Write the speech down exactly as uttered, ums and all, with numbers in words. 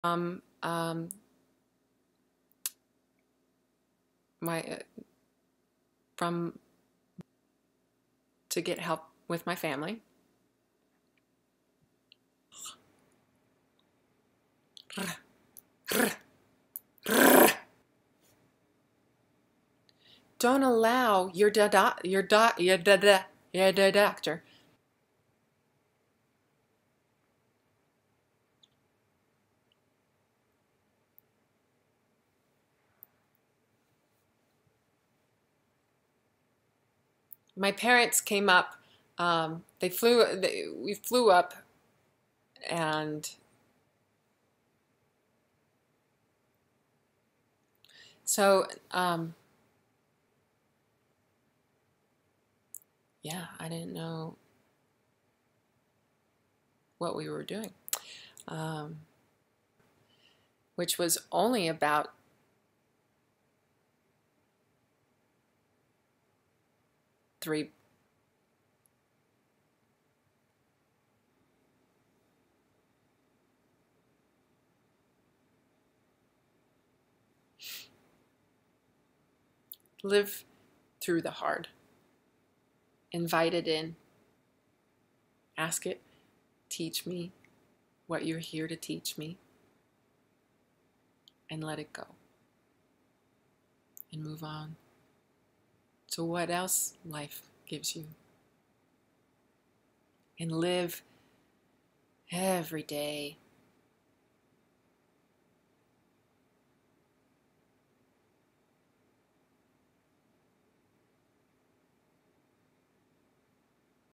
Um, um, my uh, from to get help with my family. Don't allow your da your da your da da your da doctor. My parents came up. Um, they flew. They, we flew up, and so um, yeah, I didn't know what we were doing, um, which was only about three. Live through the hard. Invite it in. Ask it. Teach me what you're here to teach me. And let it go. And move on to what else life gives you. And live every day